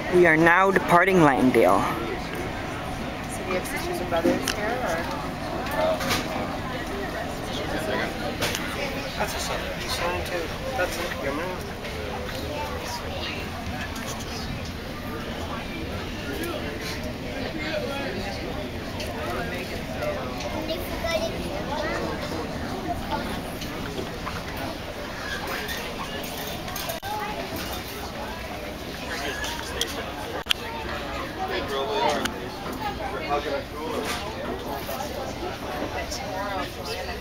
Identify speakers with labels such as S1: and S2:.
S1: We are now departing Langdale.
S2: So do you have sisters and brothers here, or?
S3: That's a sign too. That's your mom.
S2: Tomorrow.